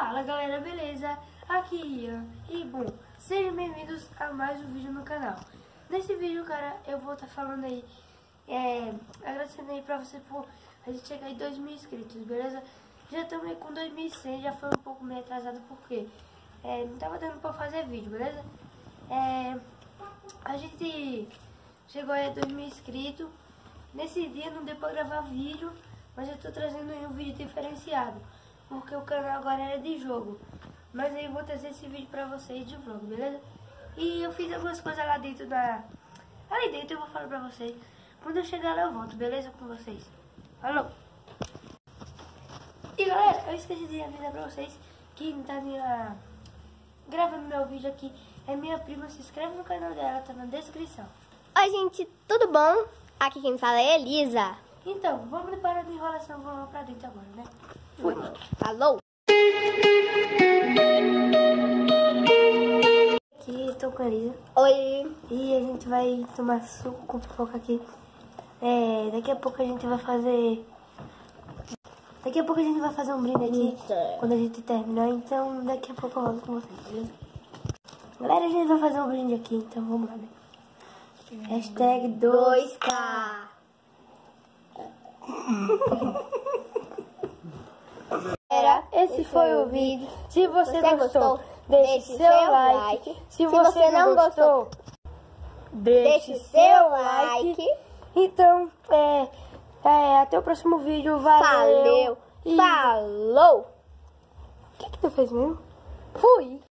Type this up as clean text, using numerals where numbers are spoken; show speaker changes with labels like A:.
A: Fala galera, beleza? Aqui Ian. E bom, sejam bem-vindos a mais um vídeo no canal. Nesse vídeo, cara, eu vou estar falando aí, agradecendo aí pra você por a gente chegar em 2.000 inscritos, beleza? Já estamos aí com 2.100, já foi um pouco meio atrasado porque não tava dando pra fazer vídeo, beleza? A gente chegou aí a 2.000 inscritos. Nesse dia não deu pra gravar vídeo, mas eu tô trazendo aí um vídeo diferenciado, porque o canal agora é de jogo. Mas aí eu vou trazer esse vídeo pra vocês de vlog, beleza? E eu fiz algumas coisas lá dentro ali dentro eu vou falar pra vocês. Quando eu chegar lá eu volto, beleza? Com vocês. Falou! E galera, eu esqueci de avisar pra vocês que tá gravando meu vídeo aqui é minha prima. Se inscreve no canal dela, tá na descrição.
B: Oi gente, tudo bom? Aqui quem fala é Elisa.
A: Então, vamos parar de enrolação, vamos lá pra dentro agora, né?
B: Fui. Falou!
A: Aqui estou com a Elisa.
B: Oi!
A: E a gente vai tomar suco com pipoca aqui. Daqui a pouco a gente vai fazer... um brinde aqui quando a gente terminar. Então daqui a pouco eu volto com vocês, beleza? Galera, a gente vai fazer um brinde aqui, então vamos lá, né? Hashtag 2K. Esse foi o vídeo. Se você gostou, deixe seu like. Se você não gostou, deixe seu like. Então, até o próximo vídeo. Valeu.
B: Falou!
A: O que tu fez mesmo? Fui.